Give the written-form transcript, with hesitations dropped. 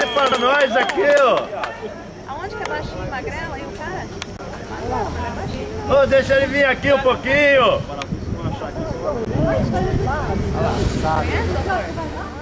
pra nós aqui, ó. Aonde que é baixinho e magrela aí o cara? Ô, deixa ele vir aqui um pouquinho. Conhece, doutor?